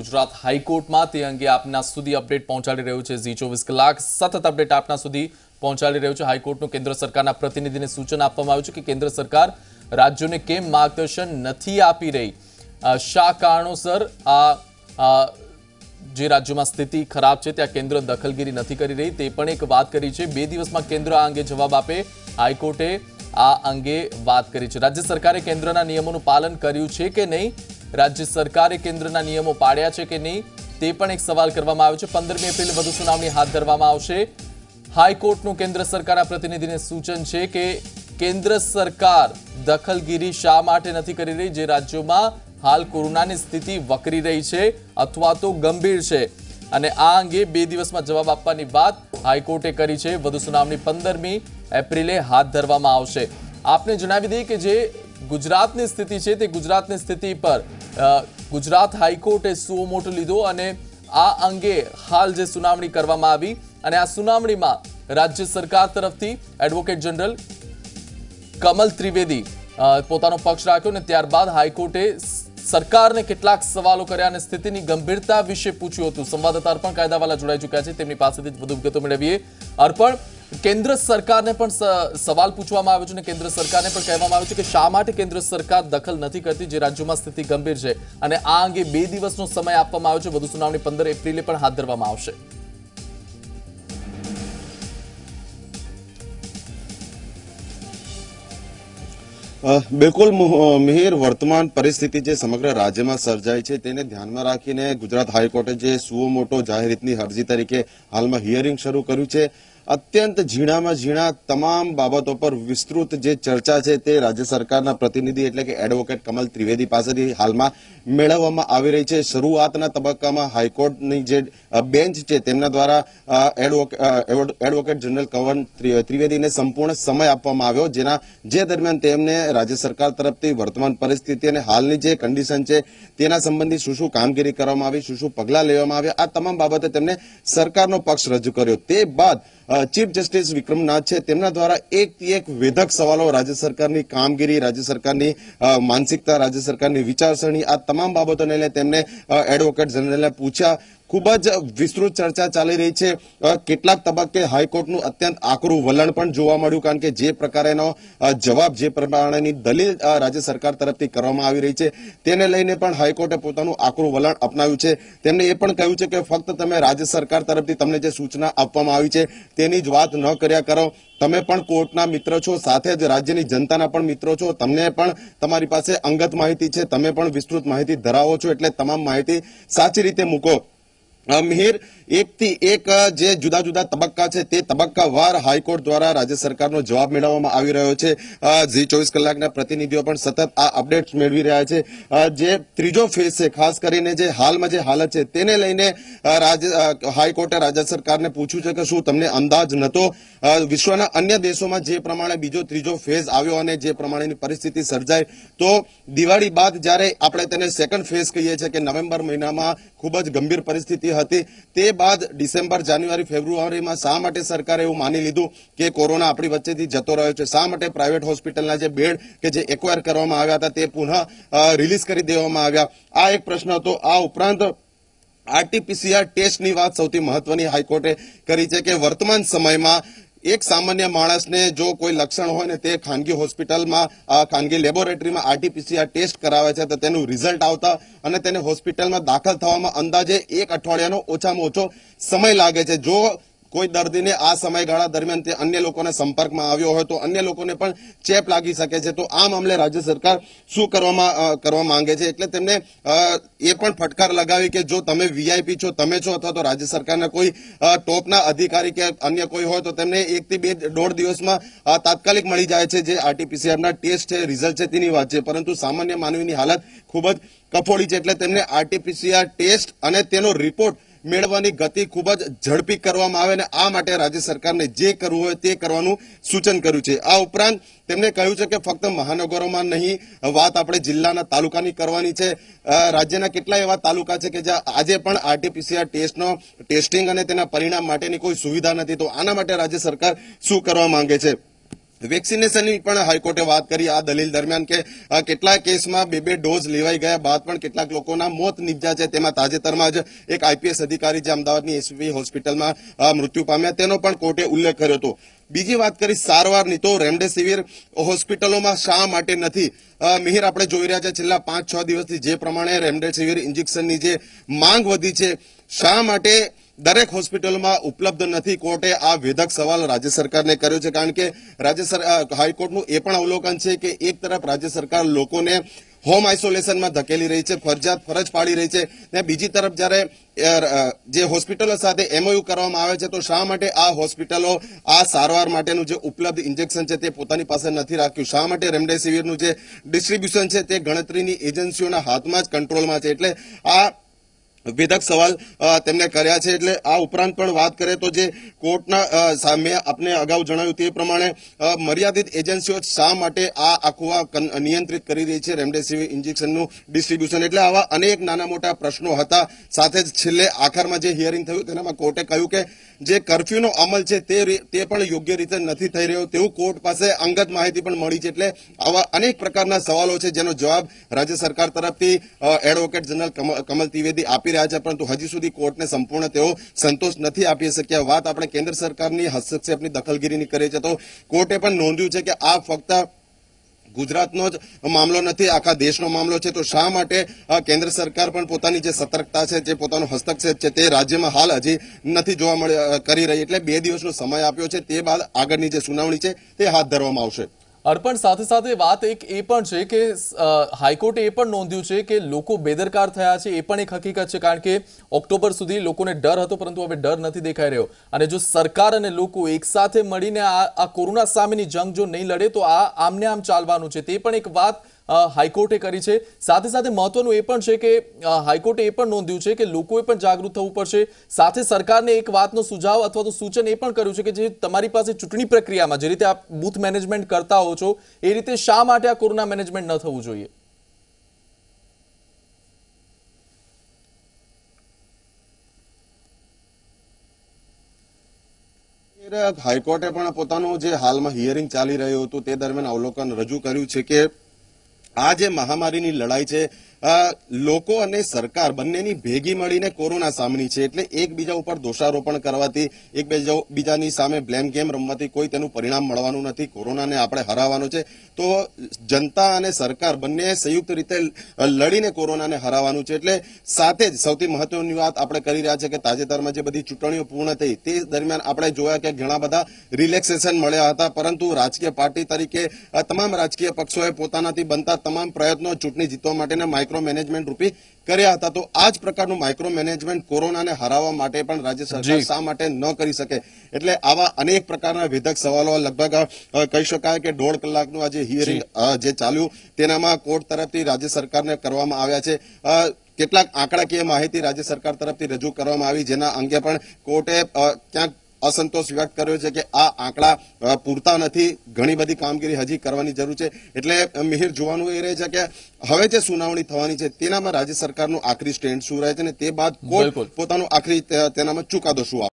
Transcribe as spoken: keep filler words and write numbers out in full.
ગુજરાત હાઈકોર્ટમાં તે અંગે આપના સુધી અપડેટ પહોંચાડી રહ્યું છે ઝી ચોવીસ કલાક સતત અપડેટ આપના સુધી પહોંચાડી રહ્યું છે। હાઈકોર્ટનું કેન્દ્ર સરકારના પ્રતિનિધિને સૂચન આપવામાં આવ્યું છે કે કેન્દ્ર સરકાર રાજ્યોને કેમ માર્ગદર્શન નથી આપી રહી, શા કારણોસર આ જે રાજ્યોમાં સ્થિતિ ખરાબ છે ત્યાં કેન્દ્ર દખલગીરી નથી કરી રહી તે પણ એક વાત કરી છે। બે દિવસમાં કેન્દ્ર આ અંગે જવાબ આપે, હાઈકોર્ટે આ અંગે વાત કરી છે। રાજ્ય સરકારે કેન્દ્રના નિયમોનું પાલન કર્યું છે કે નહીં, રાજ્ય સરકારે કેન્દ્રના નિયમો પાડ્યા છે કે નહીં તે પણ એક સવાલ કરવામાં આવ્યો છે। પંદરમી એપ્રિલે વધુ સુનાવણી હાથ ધરવામાં આવશે। હાઈકોર્ટનું કેન્દ્ર સરકારના પ્રતિનિધિને સૂચન છે કે કેન્દ્ર સરકાર દખલગીરી શા માટે નથી કરી રહી, જે રાજ્યોમાં હાલ કોરોનાની સ્થિતિ વકરી રહી છે અથવા તો ગંભીર છે, અને આ અંગે બે દિવસમાં જવાબ આપવાની વાત હાઈકોર્ટે કરી છે। વધુ સુનાવણી પંદરમી એપ્રિલે હાથ ધરવામાં આવશે। આપને જણાવી દઈએ કે જે ગુજરાતની સ્થિતિ છે તે ગુજરાતની સ્થિતિ પર ગુજરાત હાઈકોર્ટે સુઓ મોટો લીધો અને આ અંગે હાલ જે સુનાવણી કરવામાં આવી અને આ સુનાવણીમાં રાજ્ય સરકાર તરફથી એડવોકેટ જનરલ કમલ ત્રિવેદી પોતાનો પક્ષ રાખ્યો અને ત્યારબાદ હાઈકોર્ટે સરકારને કેટલાક સવાલો કર્યા અને સ્થિતિની ગંભીરતા વિશે પૂછ્યું હતું। સંવાદદાતા અર્પણ કાયદાવાલા જોડાઈ ચૂક્યા છે, તેમની પાસેથી વધુ વિગતો મેળવીએ। અર્પણ, કેન્દ્ર સરકારને પણ સવાલ પૂછવામાં આવ્યો છે અને કેન્દ્ર સરકારને પણ કહેવામાં આવ્યું છે કે શા માટે કેન્દ્ર સરકાર દખલ નથી કરતી જે રાજ્યોમાં સ્થિતિ ગંભીર છે, અને આ અંગે બે દિવસનો સમય આપવામાં આવ્યો છે। વધુ સુનાવણી પંદર એપ્રિલે પણ હાથ ધરવામાં આવશે। बिल्कुल मिहिर, वर्तमान परिस्थिति जे समग्र राज्य में सर्जाई है तेने ध्यान में राखीने गुजरात हाईकोर्टे जे सुओ मोटो जाहिर रीतनी अरजी तरीके हाल में हियरिंग शुरू कर्यु छे। अत्यंत झीणा में झीणा तमाम बाबतों पर विस्तृत जे चर्चा है ते राज्य सरकारना प्रतिनिधि एटले के एडवोकेट कमल त्रिवेदी पासेथी हालमां मेळववामां आवी रही है। शरूआतना तबक्कामां हाईकोर्टनी जे बेंच है तेमना द्वारा एडवोकेट जनरल कमल त्रिवेदीने संपूर्ण समय आपवामां आव्यो, जेना जे दरमियान तेमने राज्य सरकार तरफथी वर्तमान परिस्थिति अने हालनी जे कंडीशन है तेना संबंधी शुं शुं कामगीरी करवामां आवी, शुं शुं पगलां लेवामां आव्या, आ तमाम बाबते तेमणे सरकारनो पक्ष रजू कर्यो। ते बाद चीफ जस्टिस विक्रमनाथ है तेमना द्वारा एक थी एक वेधक सवालों राज्य सरकारनी कामगीरी, राज्य सरकारनी मानसिकता, राज्य सरकारनी विचारसरणी, आ तमाम बाबतों ने तेमने एडवोकेट जनरल ने पूछा। खूब ज विस्तृत चर्चा चाली रही है। केटलाक तबक्के हाईकोर्टનું અત્યંત આકરું વલણ પણ જોવા મળ્યું, કારણ કે જે પ્રકારેનો જવાબ, જે પ્રમાણેની દલીલ રાજ્ય સરકાર તરફથી કરવામાં આવી રહી છે તેને લઈને પણ હાઈકોર્ટે પોતાનું આકરું વલણ અપનાવ્યું છે। તેમણે એ પણ કહ્યું છે કે ફક્ત તમે રાજ્ય સરકાર તરફથી તમને જે સૂચના આપવામાં આવી છે તેની જ વાત ન કર્યા કરો, તમે પણ કોર્ટના મિત્ર છો, સાથે જ રાજ્યની જનતાના પણ મિત્રો છો, તમને પણ તમારી પાસે અંગત માહિતી છે, તમે પણ વિસ્તૃત માહિતી ધરાવો છો, એટલે તમામ માહિતી સાચી રીતે મૂકો। मिहिर, एक थी एक जे जुदा जुदा तबक्का है ते तबक्कावार हाईकोर्ट द्वारा राज्य सरकारनो जवाब मेळववामां आवी रह्यो छे। जी चौबीस कलाकना प्रतिनिधिओ पण सतत आ अपडेट्स मेळवी रह्या छे। जे त्रीजो फेज है, खास करीने जे हालमां जे हालत है तेने लईने राज्य हाईकोर्टे राज्य सरकारने पूछ्युं छे के शुं तमने अंदाज नतो, विश्वना अन्य देशोमां जे प्रमाणे बीजो त्रीजो फेज आव्यो अने जे प्रमाणेनी परिस्थिति सर्जाई तो दिवाળી बाद ज्यारे आपणे तेने सेकंड फेज कहीए छे के नवेम्बर महीनामां खूब ज गंभीर परिस्थिति હતી, તે બાદ ડિસેમ્બર, જાન્યુઆરી, ફેબ્રુઆરીમાં શા માટે સરકારે એવું માની લીધું કે કોરોના આપણી વચ્ચેથી જતો રહ્યો છે, શા માટે પ્રાઇવેટ હોસ્પિટલના જે બેડ કે જે એક્વાયર કરવામાં આવ્યા હતા તે પુનઃ રિલીઝ કરી દેવામાં આવ્યા, આ એક પ્રશ્ન હતો। આ ઉપરાંત આરટીપીસીઆર ટેસ્ટની વાત સૌથી મહત્વની હાઈકોર્ટે કરી છે કે વર્તમાન સમયમાં एक सामान्य माणस ने जो कोई लक्षण हो ने ते खानगी होस्पिटल में खानगी लेबोरेटरी में आरटीपीसीआर टेस्ट करावे छे तो तेनु रिजल्ट आवता अने तेने होस्पिटल में दाखल थवामां अंदाजे एक अठवाडियानो ओछामां ओछो समय लागे छे। जो कोई दर्दी ने आ समयगाळा दरमियान ते अन्य लोकोने संपर्कमां आव्यो होय तो अन्य लोकोने पण चेप लागी शके छे। तो आ मामले राज्य सरकार शुं करवामां करवा मांगे छे, एटले तेमणे ए पण फटकार लगावी के जो तमे वीआईपी छो, तमे छो अथवा तो राज्य सरकारना कोई टॉपना अधिकारी के अन्य कोई होय तो तेमने एक थी बे दौड़ दिवसमां तात्कालिक मळी जाय छे जे आरटीपीसीआरना टेस्ट छे, रिजल्ट छे तेनी वात छे, परंतु सामान्य मानवीनी हालत खूब ज कफोड़ी छे, एटले तेमणे आरटीपीसीआर टेस्ट अने तेनो रिपोर्ट मेळवવાની गति खूब ज झड़पी करवामां आवे ने आ माटे राज्य सरकारने जे करवुं होय ते करवानुं सूचन कर्युं छे। आ उपरांत तेमणे કહ્યું છે કે ફક્ત મહાનગરોમાં નહીં, વાત આપણે જિલ્લાના તાલુકાની કરવાની છે। રાજ્યના કેટલા એવા તાલુકા છે કે જ્યાં આજે પણ આરટીપીસીઆર ટેસ્ટનો ટેસ્ટિંગ અને તેના પરિણામ માટેની કોઈ સુવિધા નથી, તો આના માટે રાજ્ય સરકાર શું કરવા માંગે છે? વેક્સિનેશનની પણ હાઈકોર્ટે વાત કરી આ દલીલ દરમિયાન કે અ, કેટલાક કેસમાં બે બે ડોઝ લેવાઈ ગયા બાદ પણ કેટલાક લોકોના મોત નિપજ્યા છે. તેમાં તાજેતરમાં જ એક આઈપીએસ અધિકારી જે અમદાવાદની એસવી હોસ્પિટલમાં અ, મૃત્યુ પામ્યા તેનો પણ કોર્ટે ઉલ્લેખ કર્યો હતો. બીજી વાત કરી સારવારની, તો રેમડેસિવિર હોસ્પિટલોમાં શા માટે નથી? અ, મિહિર, આપણે જોઈ રહ્યા છે છેલ્લા પાંચ છ દિવસથી જે પ્રમાણે રેમડેસિવિર ઇન્જેક્શનની જે માંગ વધી છે, શા માટે દરેક હોસ્પિટલમાં ઉપલબ્ધ નથી? કોર્ટે આ વેધક સવાલ રાજ્ય સરકારને કર્યો છે. કારણ કે રાજ્ય સરકાર હાઈકોર્ટનું એ પણ અવલોકન છે કે એક તરફ રાજ્ય સરકાર લોકોને હોમ આઇસોલેશનમાં ધકેલી રહી છે, ફરજિયાત ફરજ પાડી રહી છે, ને બીજી તરફ જ્યારે જે હોસ્પિટલો સાથે એમઓયુ કરવામાં આવે છે તો શા માટે આ હોસ્પિટલો આ સારવાર માટેનું જે ઉપલબ્ધ ઇન્જેક્શન છે તે પોતાની પાસે નથી રાખ્યું? શા માટે રેમડેસિવિરનું જે ડિસ્ટ્રીબ્યુશન છે તે ગણતરીની એજન્સીઓના હાથમાં જ કંટ્રોલમાં છે? એટલે આ વેધક સવાલ તેમને કર્યા છે. એટલે આ ઉપરાંત પણ વાત કરીએ તો જે કોર્ટના સામે આપને અગાઉ જણાવ્યું તે પ્રમાણે મર્યાદિત એજન્સીઓ શા માટે આ આખું આ નિયંત્રિત કરી રહી છે રેમડેસિવિર ઇન્જેક્શનનું ડિસ્ટ્રીબ્યુશન? એટલે આવા અનેક નાના મોટા પ્રશ્નો હતા. સાથે જ છેલ્લે આખરમાં જે હિયરિંગ થયું તેનામાં કોર્ટે કહ્યું કે જે કર્ફ્યુનો અમલ છે તે તે પણ યોગ્ય રીતે નથી થઈ રહ્યો તેવું કોર્ટ પાસે અંગત માહિતી પણ મળી છે. એટલે આવા અનેક પ્રકારના સવાલો છે જેનો જવાબ રાજ્ય સરકાર તરફથી એડવોકેટ જનરલ કમલ ત્રિવેદી આપી રહ્યા છે, પરંતુ હજી સુધી કોર્ટને સંપૂર્ણ તેઓ સંતોષ નથી આપી શક્યા. વાત આપણે કેન્દ્ર સરકારની હસ્તક્ષેપની દખલગીરીની કરીએ છીએ તો કોર્ટે પણ નોંધ્યું છે કે આ ફક્ત ગુજરાતનો જ મામલો નથી, આખા દેશનો મામલો છે. તો શા માટે કેન્દ્ર સરકાર પણ પોતાની જે સતર્કતા છે, જે પોતાનો હસ્તક્ષેપ છે તે રાજ્યમાં હાલ હજી નથી જોવા મળી કરી રહી? એટલે બે દિવસનો સમય આપ્યો છે, તે બાદ આગળની જે સુનાવણી છે તે હાથ ધરવામાં આવશે. અર્પણ, સાથે સાથે વાત એક એ પણ છે કે હાઈકોર્ટે એ પણ નોંધ્યું છે કે લોકો બેદરકાર થયા છે, એ પણ એક હકીકત છે. કારણ કે ઓક્ટોબર સુધી લોકોને ડર હતો, પરંતુ હવે ડર નથી દેખાઈ રહ્યો. અને જો સરકાર અને લોકો એક સાથે મળીને આ આ કોરોના સામેની જંગ જો નહીં લડે તો આ આમને આમ ચાલવાનું છે, તે પણ એક વાત હાઈકોર્ટે કરી છે. સાથે સાથે મહત્વનું એ પણ છે કે હાઈકોર્ટે એ પણ નોંધ્યું છે કે લોકોએ પણ જાગૃત થવું પડશે. સાથે સરકારને એક વાતનો સુઝાવ અથવા તો સૂચન એ પણ કર્યું છે કે જે તમારી પાસે ચૂંટણી પ્રક્રિયામાં જે રીતે આપ બૂથ મેનેજમેન્ટ કરતા હો છો એ રીતે શા માટે આ કોરોના મેનેજમેન્ટ ન થવું જોઈએ? હાઈકોર્ટે પણ પોતાનું જે હાલમાં હિયરિંગ ચાલી રહ્યું હતું તે દરમિયાન અવલોકન રજૂ કર્યું છે કે આ જે મહામારીની લડાઈ છે લોકો અને સરકાર બંનેની ભેગી મળીને કોરોના સામેની છે. એટલે એકબીજા ઉપર દોષારોપણ કરવાથી, એકબીજાની સામે બ્લેમ ગેમ રમવાથી કોઈ તેનું પરિણામ મળવાનું નથી. કોરોનાને આપણે હરાવવાનો છે તો જનતા અને સરકાર બંને સંયુક્ત રીતે લડીને કોરોનાને હરાવવાનું છે. એટલે સાથે જ સૌથી મહત્વની વાત આપણે કરી રહ્યા છે કે તાજેતરમાં જે બધી ચૂંટણીઓ પૂર્ણ થઈ તે દરમિયાન આપણે જોયા કે ઘણા બધા રિલેક્સેશન મળ્યા હતા, પરંતુ રાજકીય પાર્ટી તરીકે તમામ રાજકીય પક્ષોએ પોતાનાથી બનતા તમામ પ્રયત્નો ચૂંટણી જીતવા માટેના માઇક્રો મેનેજમેન્ટ રૂપી કર્યા હતા. તો આ જ પ્રકારનું માઇક્રો મેનેજમેન્ટ કોરોનાને હરાવવા માટે પણ રાજ્ય સરકાર શા માટે ન કરી શકે? એટલે આવા અનેક પ્રકારના વેધક સવાલો લગભગ કહી શકાય કે દોઢ કલાકનું આ જે હિયરિંગ જે ચાલ્યું તેનામાં કોર્ટ તરફથી રાજ્ય સરકારને કરવામાં આવ્યા છે. કેટલાક આંકડાકીય માહિતી રાજ્ય સરકાર તરફથી રજૂ કરવામાં આવી, જેના અંગે પણ કોર્ટે ક્યાંક અસંતોષ વ્યક્ત કર્યો છે કે આ આંકડા પૂરતા નથી, ઘણી બધી કામગીરી હજી કરવાની જરૂર છે. એટલે મિહિર, જોવાનું એ રહે છે કે હવે જે સુનાવણી થવાની છે તેનામાં રાજ્ય સરકારનું આખરી સ્ટેન્ડ શું રહે છે અને તે બાદ કોર્ટ પોતાનું આખરી તેનામાં ચુકાદો શું આપે.